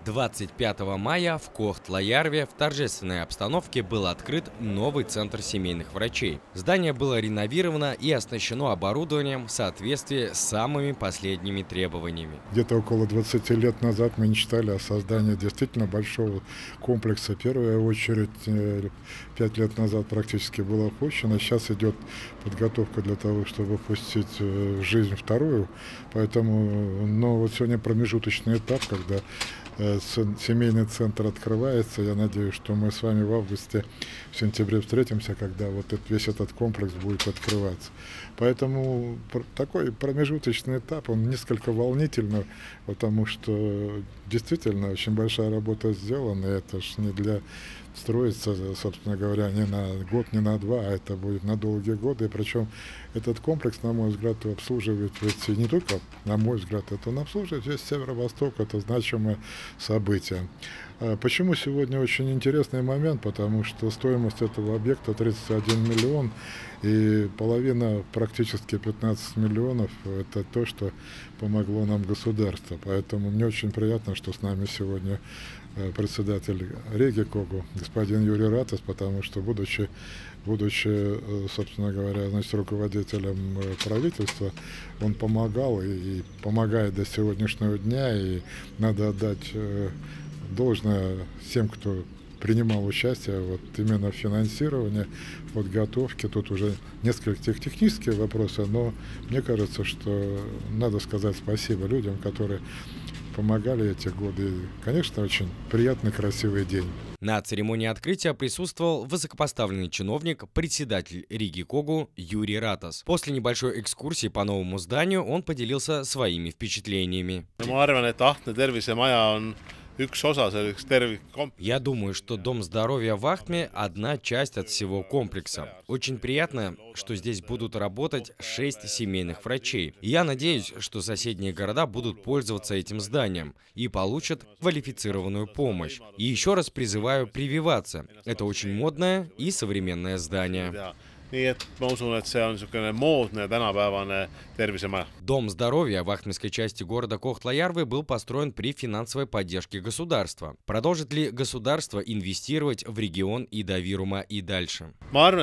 25 мая в Кохтла-Ярве в торжественной обстановке был открыт новый центр семейных врачей. Здание было реновировано и оснащено оборудованием в соответствии с самыми последними требованиями. Где-то около 20 лет назад мы мечтали о создании действительно большого комплекса. В первую очередь, 5 лет назад практически было опущено. Сейчас идет подготовка для того, чтобы пустить в жизнь вторую. Поэтому, вот сегодня промежуточный этап, когда семейный центр открывается. Я надеюсь, что мы с вами в августе, в сентябре встретимся, когда весь этот комплекс будет открываться. Поэтому такой промежуточный этап, он несколько волнительный, потому что действительно очень большая работа сделана. Это ж не для строиться, собственно говоря, не на год, не на два, а это будет на долгие годы. И причем этот комплекс, на мой взгляд, обслуживает ведь не только, на мой взгляд, это он обслуживает весь Северо-Восток, это значимое событие. Почему сегодня очень интересный момент? Потому что стоимость этого объекта 31 миллион, и половина, практически 15 миллионов, это то, что помогло нам государство. Поэтому мне очень приятно, что с нами сегодня председатель Риги Когу, господин Юрий Ратас, потому что, будучи, собственно говоря, руководителем правительства, он помогал и помогает до сегодняшнего дня, и надо отдать должное всем, кто принимал участие именно в финансировании, в подготовке. Тут уже несколько технические вопросы, но мне кажется, что надо сказать спасибо людям, которые помогали эти годы. Конечно, очень приятный, красивый день. На церемонии открытия присутствовал высокопоставленный чиновник, председатель Риги Когу Юрий Ратас. После небольшой экскурсии по новому зданию он поделился своими впечатлениями. Я думаю, что Дом здоровья в Ахтме – одна часть от всего комплекса. Очень приятно, что здесь будут работать 6 семейных врачей. И я надеюсь, что соседние города будут пользоваться этим зданием и получат квалифицированную помощь. И еще раз призываю прививаться. Это очень модное и современное здание. Дом здоровья в ахтмской части города Кохтла-Ярвы был построен при финансовой поддержке государства. Продолжит ли государство инвестировать в регион Ида-Вирума и дальше?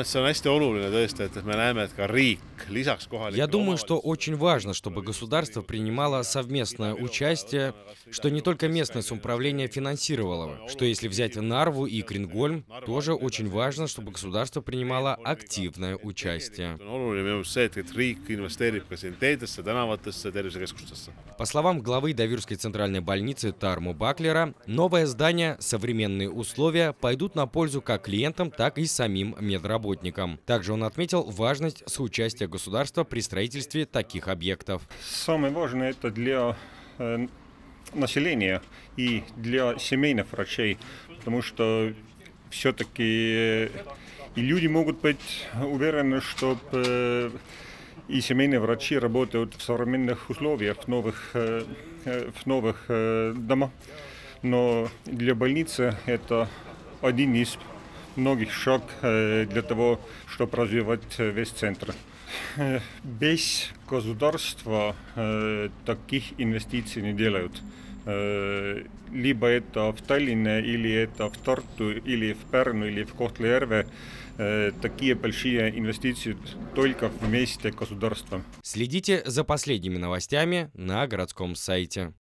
Я думаю, что очень важно, чтобы государство принимало совместное участие, что не только местное самоуправление финансировало, что если взять Нарву и Крингольм, тоже очень важно, чтобы государство принимало активное участие. По словам главы Давирской центральной больницы Тарму Баклера, новое здание, современные условия пойдут на пользу как клиентам, так и самим медработникам. Также он отметил важность соучастия государства при строительстве таких объектов. Самое важное это для населения и для семейных врачей, потому что все-таки и люди могут быть уверены, что и семейные врачи работают в современных условиях, в новых домах. Но для больницы это один из многих шагов для того, чтобы развивать весь центр. Без государства таких инвестиций не делают. Либо это в Таллине, или это в Тарту, или в Перну, или в Кохтла-Ярве. Такие большие инвестиции только вместе государства. Следите за последними новостями на городском сайте.